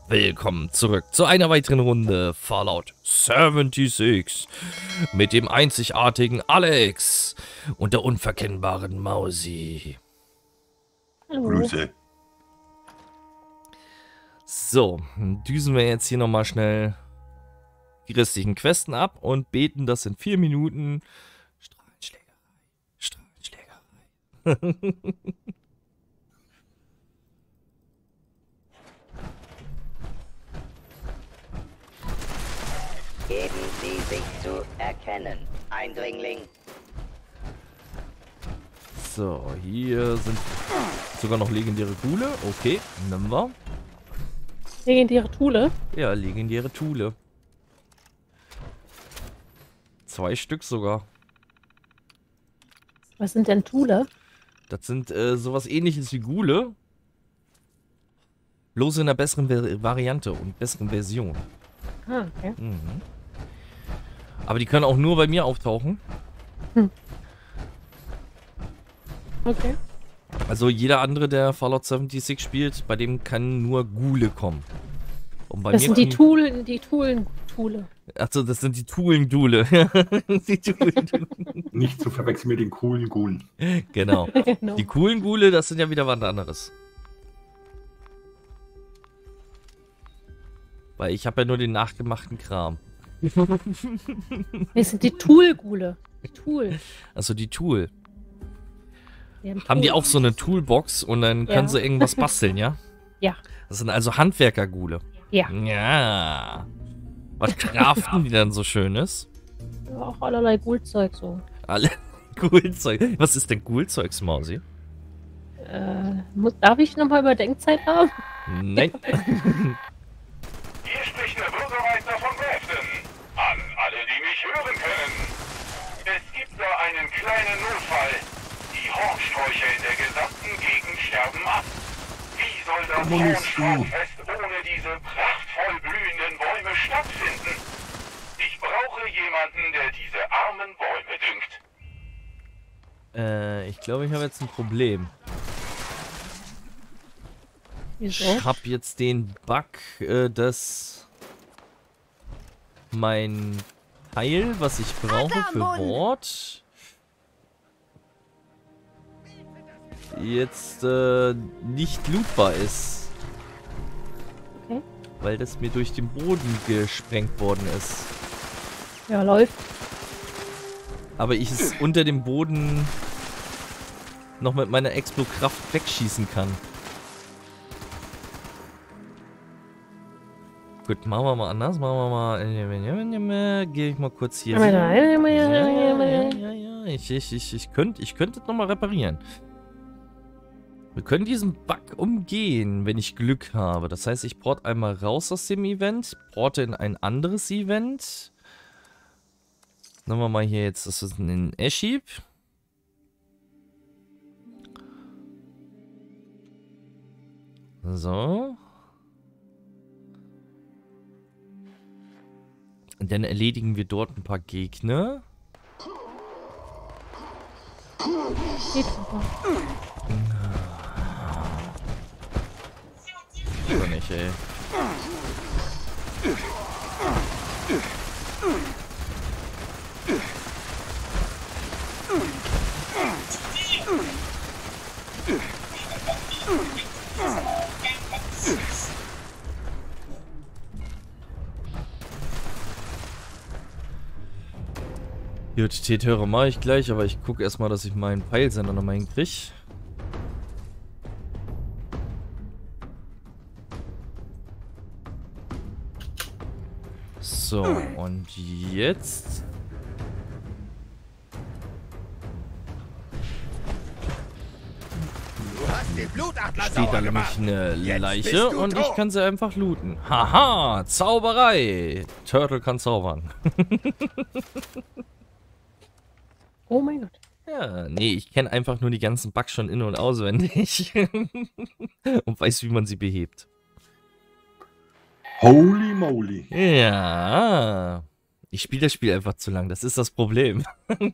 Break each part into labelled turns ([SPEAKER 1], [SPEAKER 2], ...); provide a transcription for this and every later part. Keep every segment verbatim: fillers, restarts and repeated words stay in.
[SPEAKER 1] Willkommen zurück zu einer weiteren Runde Fallout sechsundsiebzig mit dem einzigartigen Alex und der unverkennbaren Mausi.
[SPEAKER 2] Hallo.
[SPEAKER 3] Grüße.
[SPEAKER 1] So, düsen wir jetzt hier nochmal schnell die restlichen Questen ab und beten, dass in vier Minuten Strahlenschlägerei, Strahlenschlägerei.
[SPEAKER 4] Geben Sie sich zu erkennen, Eindringling.
[SPEAKER 1] So, hier sind sogar noch legendäre Thule. Okay, nehmen wir.
[SPEAKER 2] Legendäre Thule?
[SPEAKER 1] Ja, legendäre Thule. Zwei Stück sogar.
[SPEAKER 2] Was sind denn Thule?
[SPEAKER 1] Das sind äh, sowas ähnliches wie Ghule. Bloß in einer besseren Ver Variante und besseren Version.
[SPEAKER 2] Ah, okay.
[SPEAKER 1] Mhm. Aber die können auch nur bei mir auftauchen.
[SPEAKER 2] Hm. Okay.
[SPEAKER 1] Also jeder andere, der Fallout sechsundsiebzig spielt, bei dem kann nur Ghule kommen. Und bei
[SPEAKER 2] Das
[SPEAKER 1] mir
[SPEAKER 2] sind die
[SPEAKER 1] kommen-
[SPEAKER 2] Thulen, die Thulen-Thule.
[SPEAKER 1] Achso, das sind die Thulen-Dule. Die Thulen-Dule.
[SPEAKER 3] Nicht zu verwechseln mit den coolen Gulen.
[SPEAKER 1] Genau.
[SPEAKER 2] Genau.
[SPEAKER 1] Die coolen Ghule, das sind ja wieder was anderes. Weil ich habe ja nur den nachgemachten Kram.
[SPEAKER 2] Das sind die Tool-Gule. Die Tool.
[SPEAKER 1] Also die Tool.
[SPEAKER 2] Die
[SPEAKER 1] Haben die
[SPEAKER 2] Tool.
[SPEAKER 1] auch so eine Toolbox und dann können
[SPEAKER 2] Ja.
[SPEAKER 1] sie irgendwas basteln, ja?
[SPEAKER 2] Ja.
[SPEAKER 1] Das sind also Handwerker-Ghule.
[SPEAKER 2] Ja.
[SPEAKER 1] Ja. Was craften die dann so Schönes?
[SPEAKER 2] Ja, auch allerlei Gulzeug so.
[SPEAKER 1] Alle Ghoulzeug. Was ist denn Ghoulzeugs, Mausi?
[SPEAKER 2] Äh, muss, darf ich nochmal Überdenkzeit haben?
[SPEAKER 1] Nein.
[SPEAKER 5] Hier spricht der Bürgermeister von Grafton. An alle, die mich hören können. Es gibt da einen kleinen Notfall. Die Hornsträucher in der gesamten Gegend sterben ab. Wie soll das Hornstrauchfest ohne diese prachtvoll blühenden Bäume stattfinden? Ich brauche jemanden, der diese armen Bäume düngt.
[SPEAKER 1] äh, ich glaube, ich habe jetzt ein Problem.
[SPEAKER 2] Wieso?
[SPEAKER 1] Ich habe jetzt den Bug, äh, dass mein Teil, was ich brauche für Wort, jetzt äh, nicht lootbar ist.
[SPEAKER 2] Okay.
[SPEAKER 1] Weil das mir durch den Boden gesprengt worden ist.
[SPEAKER 2] Ja, läuft.
[SPEAKER 1] Aber ich es unter dem Boden noch mit meiner Explo-Kraft wegschießen kann. Gut, machen wir mal anders. Machen wir mal. Gehe ich mal kurz hier.
[SPEAKER 2] Ja,
[SPEAKER 1] Ja,
[SPEAKER 2] ja, ja,
[SPEAKER 1] ja,
[SPEAKER 2] ja,
[SPEAKER 1] ja,
[SPEAKER 2] ja.
[SPEAKER 1] ja, ja. Ich, ich, ich, ich könnte ich könnt das nochmal reparieren. Wir können diesen Bug umgehen, wenn ich Glück habe. Das heißt, ich port einmal raus aus dem Event, porte in ein anderes Event. Nehmen wir mal hier jetzt, das ist ein Ash-Heap. So. Und dann erledigen wir dort ein paar Gegner.
[SPEAKER 2] Geht super.
[SPEAKER 1] Oder nicht, ey. Gut, T-Hörer mache ich gleich, aber ich gucke erstmal, dass ich meinen Peilsender nochmal hinkriege. So, und jetzt
[SPEAKER 5] Du hast den Blutadler
[SPEAKER 1] steht da nämlich eine Leiche und ich kann sie einfach looten. Haha, Zauberei. Turtle kann zaubern.
[SPEAKER 2] Oh mein Gott.
[SPEAKER 1] Ja, nee, ich kenne einfach nur die ganzen Bugs schon in- und auswendig. Und weiß, wie man sie behebt.
[SPEAKER 3] Holy moly.
[SPEAKER 1] Ja. Ich spiele das Spiel einfach zu lang, das ist das Problem.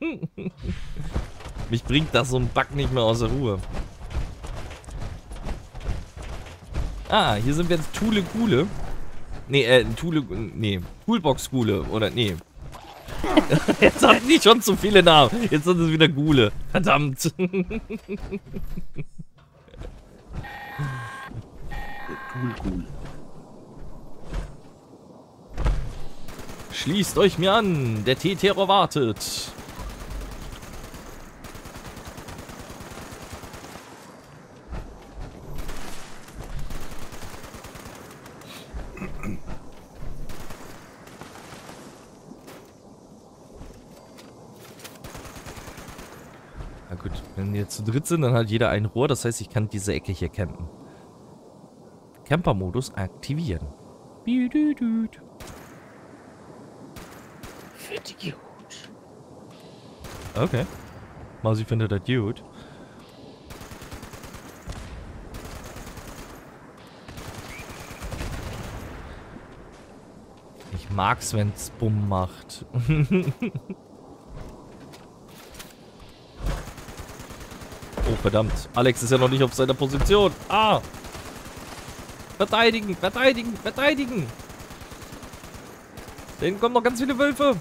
[SPEAKER 1] Mich bringt das so ein Bug nicht mehr aus der Ruhe. Ah, hier sind wir jetzt Thule Gule. Nee, äh, Thule, nee, Toolbox Gule, oder, nee. Jetzt hatten die schon zu viele Namen. Jetzt sind es wieder Gule. Verdammt.
[SPEAKER 3] Der Tool-Ghoul.
[SPEAKER 1] Schließt euch mir an. Der T-Terror wartet. Na gut, wenn wir zu dritt sind, dann hat jeder ein Rohr. Das heißt, ich kann diese Ecke hier campen. Camper-Modus aktivieren. Bidüdüd.
[SPEAKER 2] Für die gut.
[SPEAKER 1] Okay. Mausi findet das gut. Ich mag's, wenn's Bumm macht. Oh, verdammt. Alex ist ja noch nicht auf seiner Position. Ah! Verteidigen, verteidigen, verteidigen! Denen kommen noch ganz viele Wölfe.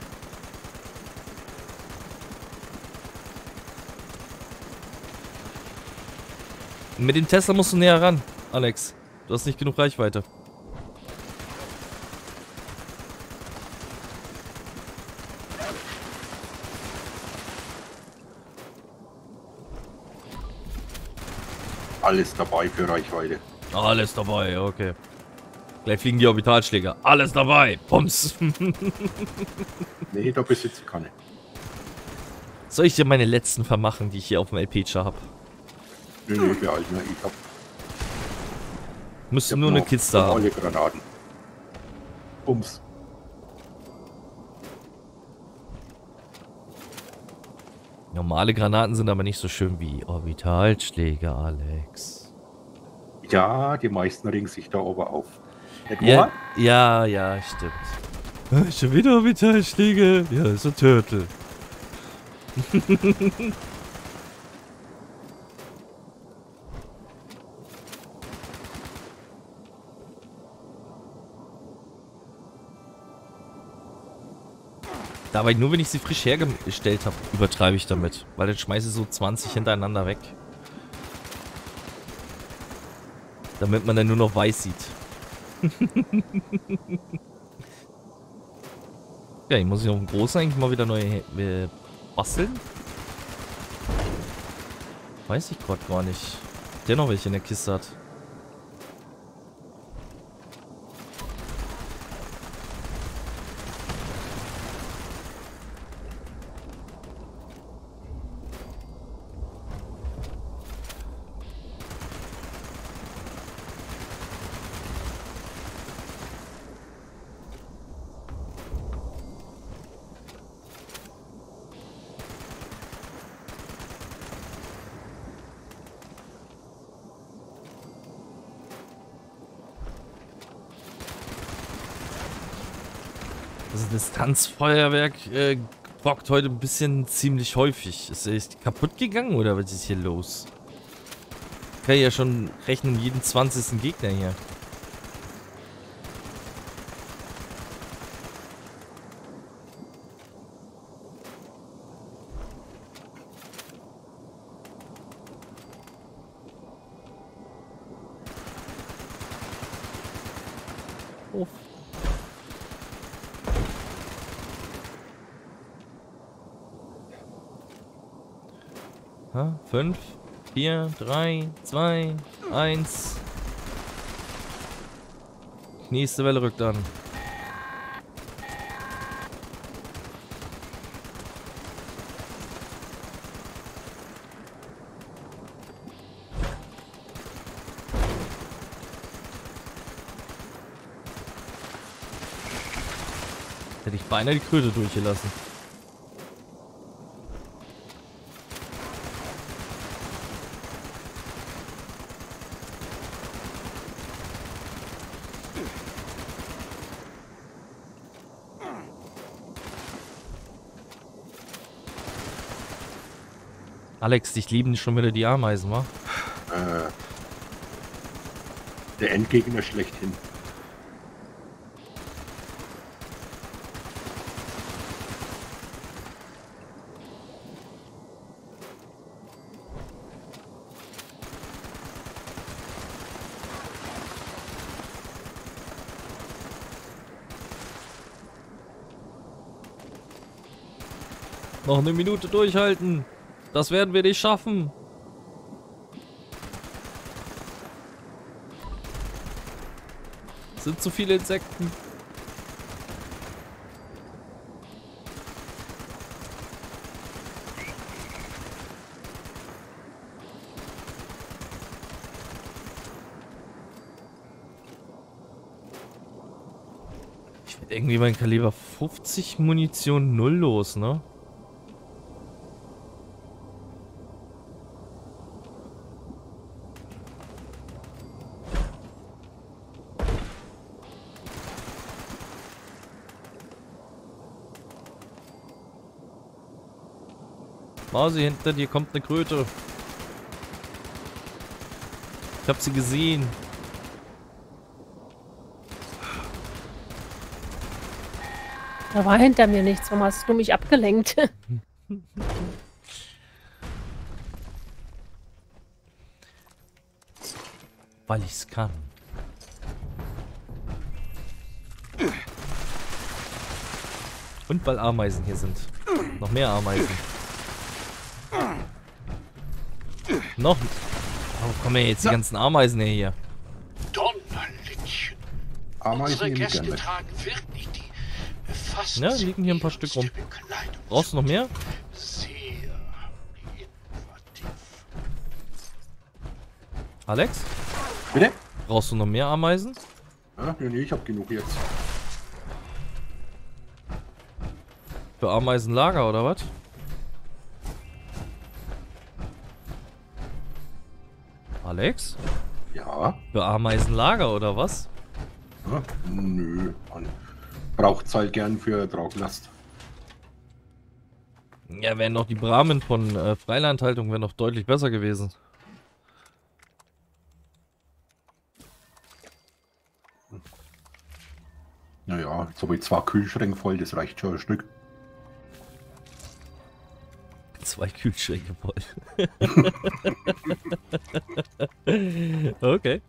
[SPEAKER 1] Mit dem Tesla musst du näher ran, Alex. Du hast nicht genug Reichweite.
[SPEAKER 3] Alles dabei für Reichweite.
[SPEAKER 1] Alles dabei, okay. Gleich fliegen die Orbitalschläger. Alles dabei. Bums.
[SPEAKER 3] Nee, da besitze ich keine.
[SPEAKER 1] Soll ich dir meine letzten vermachen, die ich hier auf dem L P-Char habe?
[SPEAKER 3] Nee, nee, behalten wir. Ich hab,
[SPEAKER 1] Müsste
[SPEAKER 3] ich hab
[SPEAKER 1] nur eine
[SPEAKER 3] noch
[SPEAKER 1] Kiste haben.
[SPEAKER 3] alle Granaten. Bums.
[SPEAKER 1] Normale Granaten sind aber nicht so schön wie Orbitalschläge, Alex.
[SPEAKER 3] Ja, die meisten ringen sich da aber auf. Nicht
[SPEAKER 1] Ja,
[SPEAKER 3] wahr?
[SPEAKER 1] ja, ja, stimmt. Ah, schon wieder Orbitalschläge. Ja, ist ein Turtle. Dabei nur, wenn ich sie frisch hergestellt habe, übertreibe ich damit. Weil dann schmeiße ich so zwanzig hintereinander weg. Damit man dann nur noch weiß sieht. Ja, ich muss ich auf dem Großen eigentlich mal wieder neue äh, basteln. Weiß ich gerade gar nicht. Der noch welche in der Kiste hat. Das Distanzfeuerwerk äh, bockt heute ein bisschen ziemlich häufig. Ist er echt kaputt gegangen oder was ist hier los? Kann ich ja schon rechnen, jeden zwanzigsten Gegner hier. Oh. fünf, vier, drei, zwei, eins. Nächste Welle rückt an. Hätte ich beinahe die Kröte durchgelassen. Alex, dich lieben schon wieder die Ameisen, wa?
[SPEAKER 3] Äh, Der Endgegner schlechthin.
[SPEAKER 1] Noch eine Minute durchhalten. Das werden wir nicht schaffen. Es sind zu viele Insekten. Ich werde irgendwie mein Kaliber fünfzig Munition null los, ne? Mausi, hinter dir kommt eine Kröte. Ich hab sie gesehen.
[SPEAKER 2] Da war hinter mir nichts. Warum hast du mich abgelenkt?
[SPEAKER 1] Weil ich's kann. Und weil Ameisen hier sind. Noch mehr Ameisen. Noch. Wo kommen jetzt die ganzen Ameisen her hier?
[SPEAKER 6] Donnerlittchen.
[SPEAKER 3] Ameisen
[SPEAKER 6] Unsere
[SPEAKER 3] nehme ich
[SPEAKER 6] Gäste
[SPEAKER 3] gerne mit.
[SPEAKER 6] tragen wirklich die fast
[SPEAKER 1] Ja, liegen hier ein paar Stück rum.
[SPEAKER 6] zierlichste Bekleidung.
[SPEAKER 1] Brauchst du noch mehr?
[SPEAKER 6] Sehr innovativ.
[SPEAKER 1] Alex?
[SPEAKER 3] Bitte?
[SPEAKER 1] Brauchst du noch mehr Ameisen?
[SPEAKER 3] Ja, nee, nee, ich hab genug jetzt.
[SPEAKER 1] Für Ameisenlager oder was? Alex?
[SPEAKER 3] Ja.
[SPEAKER 1] Für Ameisenlager oder was?
[SPEAKER 3] Ja, nö, man braucht's halt gern für Trauglast.
[SPEAKER 1] Ja, wären doch die Bramen von äh, Freilandhaltung wären doch deutlich besser gewesen.
[SPEAKER 3] Naja, jetzt habe ich zwei Kühlschränke voll, das reicht schon ein Stück.
[SPEAKER 1] Zwei Kühlschränke voll. Okay.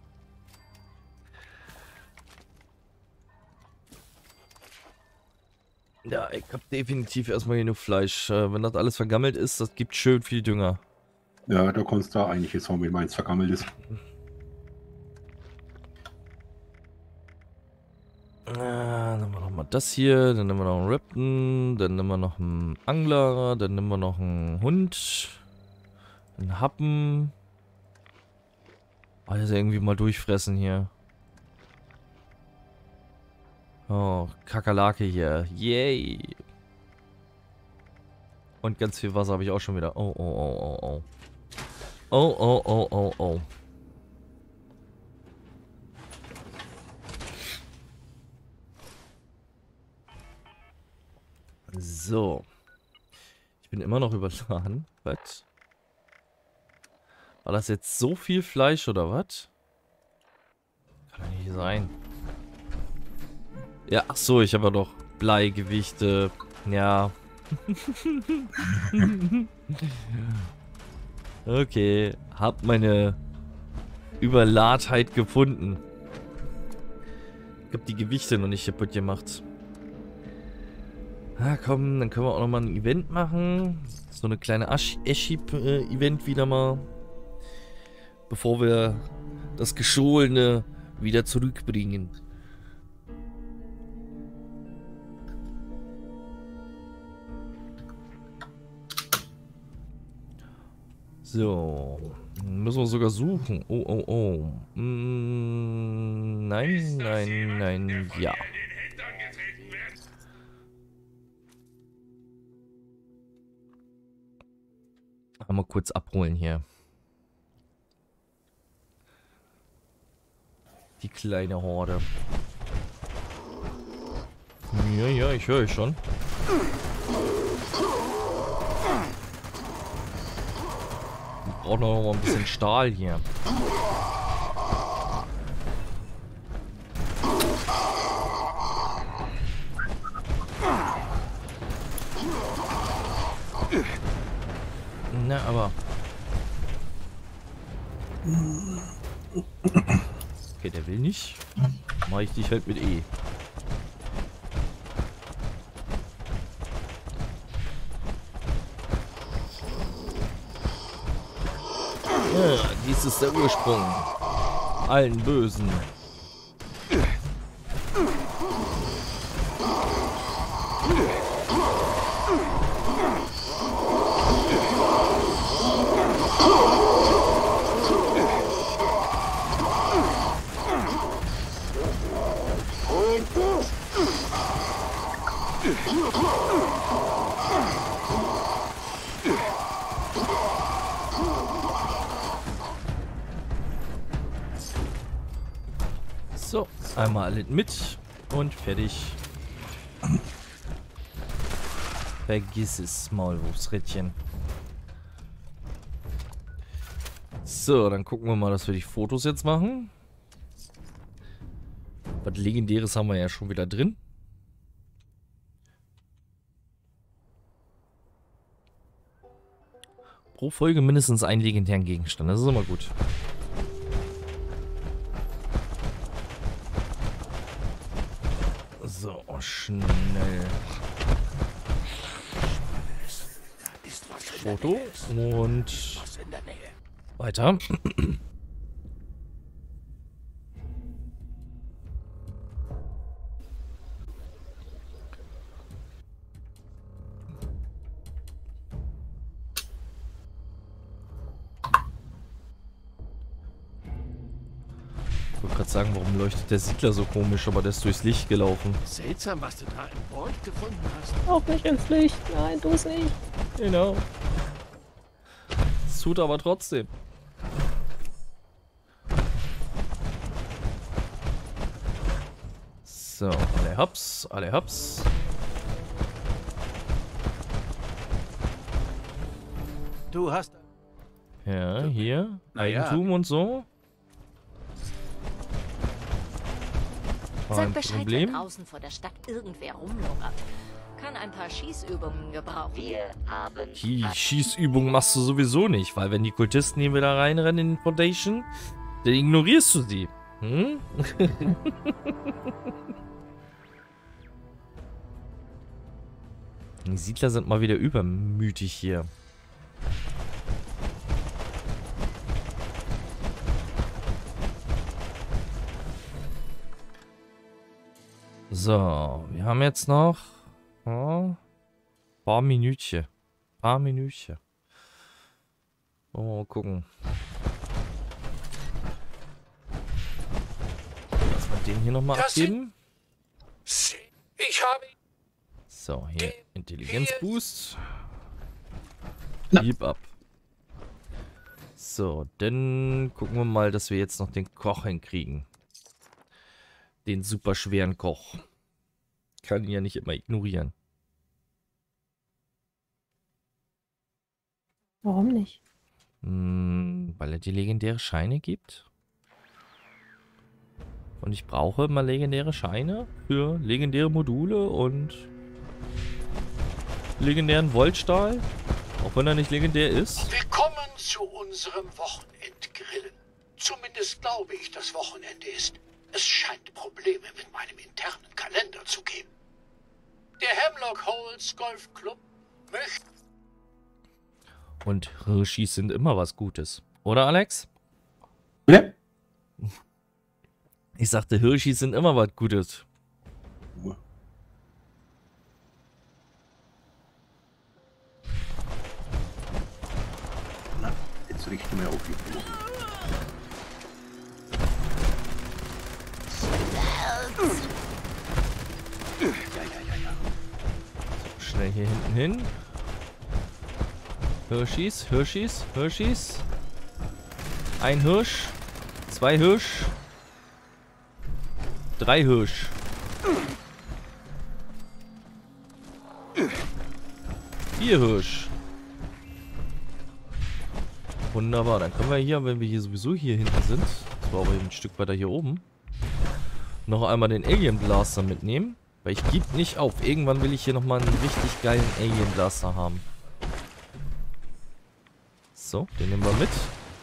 [SPEAKER 1] Ja, ich hab definitiv erstmal genug Fleisch. Äh, wenn das alles vergammelt ist, das gibt schön viel Dünger.
[SPEAKER 3] Ja, da kannst du einiges haben, wenn meins vergammelt ist.
[SPEAKER 1] Äh, dann nehmen wir noch mal das hier, dann nehmen wir noch einen Rapton, dann nehmen wir noch einen Angler, dann nehmen wir noch einen Hund, einen Happen. Alles irgendwie mal durchfressen hier. Oh, Kakerlake hier. Yay. Und ganz viel Wasser habe ich auch schon wieder. Oh, oh, oh, oh, oh. Oh, oh, oh, oh, oh. So. Ich bin immer noch überladen. Was? War das jetzt so viel Fleisch oder was? Kann doch nicht sein. Ja, ach so, ich habe ja doch Bleigewichte. Ja. Okay, hab meine Überladheit gefunden. Ich hab die Gewichte noch nicht kaputt gemacht. Ah, komm, dann können wir auch noch mal ein Event machen. So eine kleine Eschip-Event wieder mal. Bevor wir das Gestohlene wieder zurückbringen. So. Müssen wir sogar suchen. Oh, oh, oh. Mm, nein, nein, nein, ja. Mal kurz abholen hier. Die kleine Horde. Ja, ja, ich höre schon. Wir brauchen noch mal ein bisschen Stahl hier. Na, aber... Okay, der will nicht. Mache ich dich halt mit E. Ja, dies ist der Ursprung allen Bösen. So, einmal alles mit und fertig. Vergiss es, Maulwurfsrädchen. So, dann gucken wir mal, dass wir die Fotos jetzt machen. Was Legendäres haben wir ja schon wieder drin. Pro Folge mindestens einen legendären Gegenstand, das ist immer gut. So, schnell. Foto und weiter. Ich wollte gerade sagen, warum leuchtet der Siedler so komisch, aber der ist durchs Licht gelaufen.
[SPEAKER 7] Seltsam, was du da im Board gefunden hast.
[SPEAKER 2] Auch nicht ins Licht. Nein, du es nicht.
[SPEAKER 1] Genau. Es tut aber trotzdem. So, alle hops, alle hops.
[SPEAKER 7] Du hast...
[SPEAKER 1] Ja, hier.
[SPEAKER 7] Na ja.
[SPEAKER 1] Eigentum und so.
[SPEAKER 8] Sag
[SPEAKER 1] Kein
[SPEAKER 8] Bescheid,
[SPEAKER 1] Problem.
[SPEAKER 8] wenn draußen vor der Stadt irgendwer rumlungert. Kann ein paar Schießübungen gebrauchen.
[SPEAKER 4] Wir haben
[SPEAKER 1] Die Schießübung machst du sowieso nicht, weil wenn die Kultisten hier wieder reinrennen in den Foundation, dann ignorierst du sie. Hm? Die Siedler sind mal wieder übermütig hier. So, wir haben jetzt noch ein paar Minütchen. Paar Minütchen. Oh, mal gucken. Lass mal den hier nochmal
[SPEAKER 6] Das
[SPEAKER 1] abgeben.
[SPEAKER 6] Ich habe...
[SPEAKER 1] So, hier Intelligenzboost.
[SPEAKER 3] Na.
[SPEAKER 1] Gib ab. So, dann gucken wir mal, dass wir jetzt noch den Koch hinkriegen. Den super schweren Koch. Kann ihn ja nicht immer ignorieren.
[SPEAKER 2] Warum nicht?
[SPEAKER 1] Hm, weil er die legendäre Scheine gibt. Und ich brauche immer legendäre Scheine für legendäre Module und legendären Voltstahl. Auch wenn er nicht legendär ist.
[SPEAKER 6] Willkommen zu unserem Wochenendgrillen. Zumindest glaube ich, das Wochenende ist. Es scheint Probleme mit meinem internen Kalender zu geben. Der Hemlock Holes Golf Club möchte...
[SPEAKER 1] Und Hirschis sind immer was Gutes. Oder, Alex?
[SPEAKER 3] Ja.
[SPEAKER 1] Ich sagte, Hirschis sind immer was Gutes.
[SPEAKER 3] Na, jetzt richten wir auf. Ja, ja, ja, ja.
[SPEAKER 1] Schnell hier hinten hin. Hirschis, Hirschis, Hirschis. Ein Hirsch. Zwei Hirsch. Drei Hirsch. Vier Hirsch. Wunderbar, dann können wir hier, wenn wir hier sowieso hier hinten sind, das war aber ein Stück weiter hier oben, noch einmal den Alien Blaster mitnehmen. Weil ich gebe nicht auf. Irgendwann will ich hier nochmal einen richtig geilen Alien Blaster haben. So, den nehmen wir mit.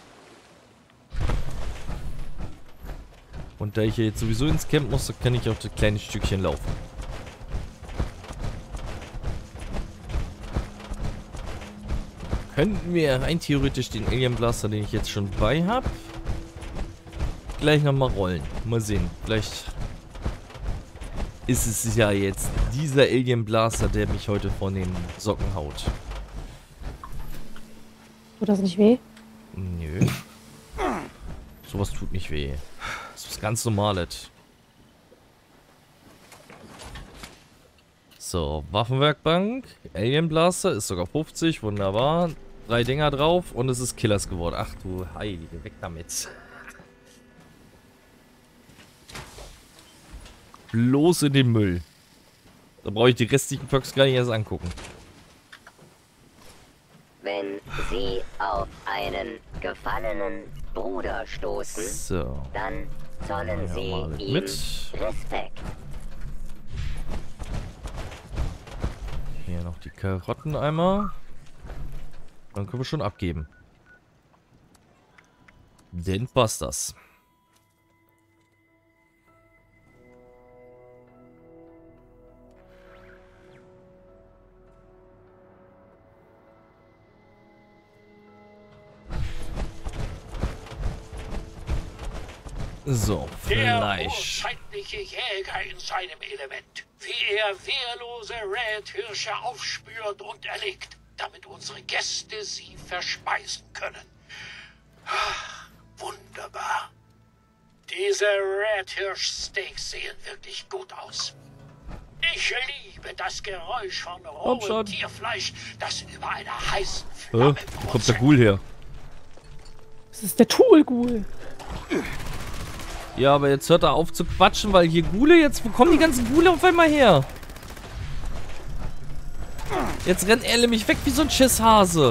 [SPEAKER 1] Und da ich hier jetzt sowieso ins Camp muss, kann ich auch das kleine Stückchen laufen. Könnten wir rein theoretisch den Alien Blaster, den ich jetzt schon bei habe, gleich nochmal rollen. Mal sehen. Vielleicht ist es ja jetzt dieser Alien Blaster, der mich heute von den Socken haut.
[SPEAKER 2] Tut das nicht weh?
[SPEAKER 1] Nö. Sowas tut nicht weh. Das ist was ganz Normales. So, Waffenwerkbank. Alien Blaster ist sogar fünfzig. Wunderbar. Drei Dinger drauf und es ist Killers geworden. Ach du Heilige, weg damit. Bloß in den Müll. Da brauche ich die restlichen Perks gar nicht erst angucken.
[SPEAKER 4] Wenn Sie auf einen gefallenen Bruder stoßen,
[SPEAKER 1] So.
[SPEAKER 4] dann zollen
[SPEAKER 1] Ja,
[SPEAKER 4] Sie
[SPEAKER 1] mal
[SPEAKER 4] ihm
[SPEAKER 1] mit.
[SPEAKER 4] Respekt.
[SPEAKER 1] Hier noch die Karotten einmal. Dann können wir schon abgeben. Dann passt das. So,
[SPEAKER 6] Der
[SPEAKER 1] Fleisch.
[SPEAKER 6] urzeitliche Jäger in seinem Element. Wie er wehrlose Rädhirsche aufspürt und erlegt, damit unsere Gäste sie verspeisen können. Ah, wunderbar. Diese Rädhirsch-Steaks sehen wirklich gut aus. Ich liebe das Geräusch von
[SPEAKER 1] Komm schon.
[SPEAKER 6] rohem Tierfleisch, das über einer heißen
[SPEAKER 1] Hä?
[SPEAKER 6] Flamme
[SPEAKER 1] Wo kommt der
[SPEAKER 6] brutzelt.
[SPEAKER 1] Ghoul her?
[SPEAKER 2] Das ist der Tool-Ghoul.
[SPEAKER 1] Ja, aber jetzt hört er auf zu quatschen, weil hier Ghule jetzt... Wo kommen die ganzen Ghule auf einmal her? Jetzt rennt er nämlich weg wie so ein Schisshase.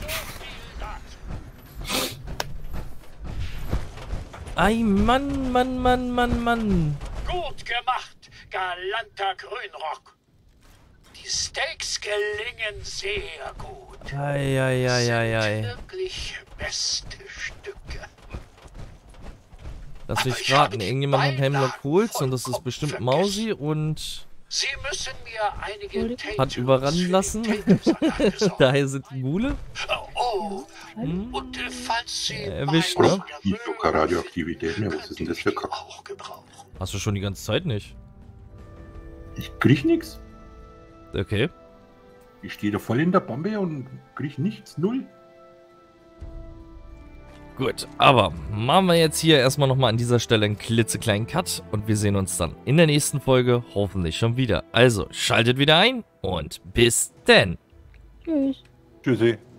[SPEAKER 1] Ei, Mann, Mann, Mann, Mann, Mann.
[SPEAKER 6] Gut gemacht, galanter Grünrock. Die Steaks gelingen sehr gut.
[SPEAKER 1] Ei, ei, ei, ei,
[SPEAKER 6] Sind
[SPEAKER 1] ei.
[SPEAKER 6] wirklich beste Stücke.
[SPEAKER 1] Lass mich
[SPEAKER 6] Aber ich habe
[SPEAKER 1] raten,
[SPEAKER 6] die
[SPEAKER 1] irgendjemand hat Hemlock
[SPEAKER 6] Beilagen
[SPEAKER 1] Holz und das ist
[SPEAKER 6] vollkommen
[SPEAKER 1] bestimmt
[SPEAKER 6] vergessen.
[SPEAKER 1] Mausi und
[SPEAKER 6] Sie müssen mir einige
[SPEAKER 2] Hat
[SPEAKER 6] Tattoos
[SPEAKER 1] überrannen
[SPEAKER 6] für den
[SPEAKER 1] lassen.
[SPEAKER 6] Tatum-Salat besorgen.
[SPEAKER 1] daher sind die Ghule.
[SPEAKER 6] Oh, und äh, falls Sie
[SPEAKER 1] Erwischt,
[SPEAKER 6] meinen,
[SPEAKER 1] ne?
[SPEAKER 6] ihr
[SPEAKER 3] Die sogar Radioaktivität mehr. Was ist denn das für
[SPEAKER 6] könntet
[SPEAKER 3] Kack?
[SPEAKER 6] ihr auch gebrauchen.
[SPEAKER 1] Hast du schon die ganze Zeit nicht?
[SPEAKER 3] Ich krieg nix.
[SPEAKER 1] Okay.
[SPEAKER 3] Ich stehe da voll in der Bombe und krieg nichts. Null.
[SPEAKER 1] Gut, aber machen wir jetzt hier erstmal nochmal an dieser Stelle einen klitzekleinen Cut und wir sehen uns dann in der nächsten Folge hoffentlich schon wieder. Also, schaltet wieder ein und bis denn.
[SPEAKER 2] Tschüss.
[SPEAKER 3] Tschüssi.